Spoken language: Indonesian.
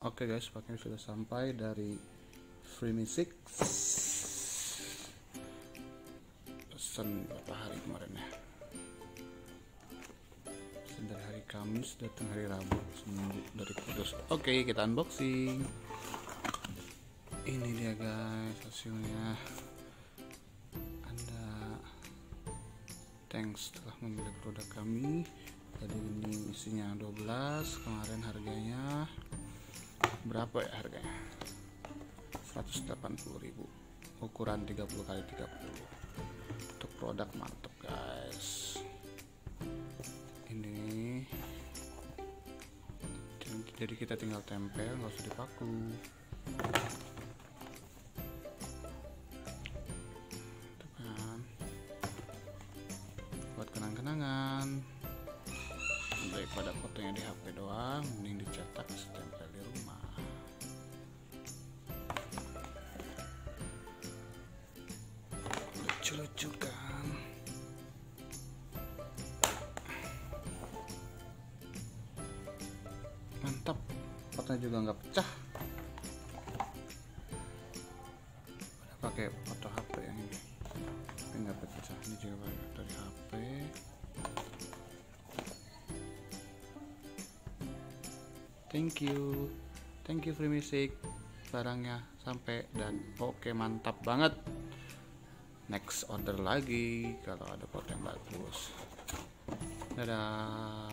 Oke guys, pakaian sudah sampai dari Free Music. Pesan berapa hari kemarin ya? Pesan dari hari Kamis, datang hari Rabu, seminggu dari Kudus. Oke, kita unboxing. Ini dia guys hasilnya. Anda thanks telah memilih produk kami. Jadi ini isinya 12, kemarin harganya berapa ya harganya? 180.000, ukuran 30x30. Untuk produk mantap guys. Ini jadi kita tinggal tempel, nggak usah dipaku. Tuh kan, buat kenang-kenangan. Daripada fotonya di HP doang, mending dicetak stempel di rumah. Lucu-lucu kan? Mantap, fotonya juga nggak pecah. Udah pakai foto HP yang ini, tapi nggak pecah. Ini juga pakai dari HP. Thank you Free Music, barangnya sampai dan oke, mantap banget. Next order lagi kalau ada foto yang bagus. Dadah.